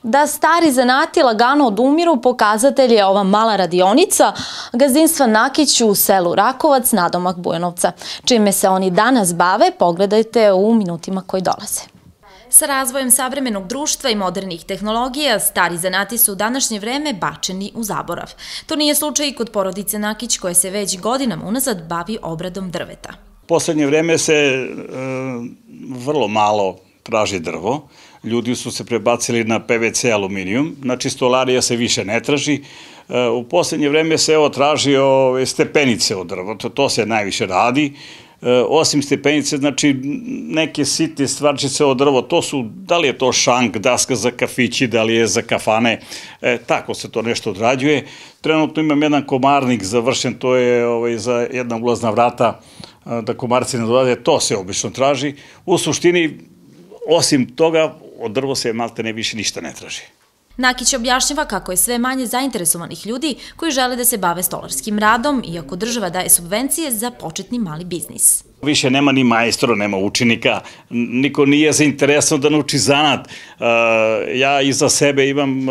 Da stari zanati lagano odumiru, pokazatelj je ova mala radionica gazdinstva Nakić u selu Rakovac, nadomak Bujanovca. Čime se oni danas bave, pogledajte u minutima koji dolaze. Sa razvojem savremenog društva i modernih tehnologija, stari zanati su u današnje vreme bačeni u zaborav. To nije slučaj i kod porodice Nakić, koja se već godinama unazad bavi obradom drveta. U poslednje vreme se vrlo malo traži drvo. Ljudi su se prebacili na PVC aluminijum, znači stolarija se više ne traži. U poslednje vreme se traži stepenice od drva, to se najviše radi. Osim stepenice, znači neke sitne stvarčice od drvo, to su, da li je to šank, daska za kafići, da li je za kafane, tako se to nešto odrađuje. Trenutno imam jedan komarnik završen, to je za jedna ulazna vrata, da komarci ne dolaze, to se obično traži. U suštini, osim toga, od drvo se malte ne više ništa ne traži. Nakić objašnjava kako je sve manje zainteresovanih ljudi koji žele da se bave stolarskim radom, iako država daje subvencije za početni mali biznis. Više nema ni majstora, nema učenika, niko nije zainteresovan da nauči zanat. Ja iza sebe imam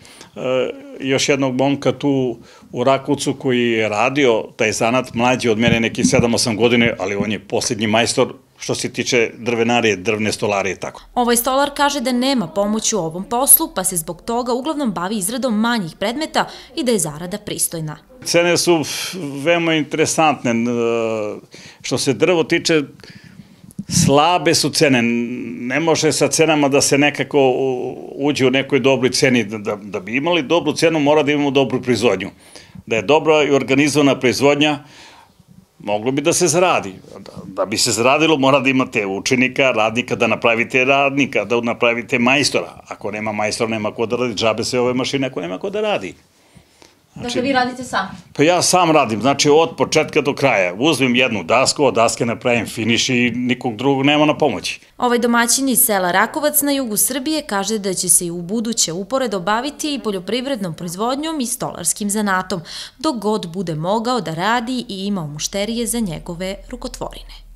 još jednog momka tu u Rakovcu koji je radio taj zanat, mlađi od mene neki 7-8 godine, ali on je posljednji majstor što se tiče drvenarije, drvne stolarije, tako. Ovaj stolar kaže da nema pomoći u ovom poslu, pa se zbog toga uglavnom bavi izradom manjih predmeta i da je zarada pristojna. Cene su veoma interesantne. Što se drvo tiče, slabe su cene. Ne može sa cenama da se nekako uđe u nekoj dobroj ceni. Da bi imali dobru cenu, mora da imamo dobru proizvodnju. Da je dobra i organizovana proizvodnja, moglo bi da se zaradi. Da bi se zaradilo, mora da imate učenika, radnika, da napravite radnika, da napravite majstora. Ako nema majstora, nema ko da radi, džabe se ove mašine, ako nema ko da radi. Dakle, vi radite sam? Pa ja sam radim, znači od početka do kraja. Uzmem jednu dasku, od daske napravim finiš i nikog drugog nema na pomoći. Ovaj domaćin iz sela Rakovac na jugu Srbije kaže da će se i u buduće uporedo baviti i poljoprivrednom proizvodnjom i stolarskim zanatom, dok god bude mogao da radi i imao mušterije za njegove rukotvorine.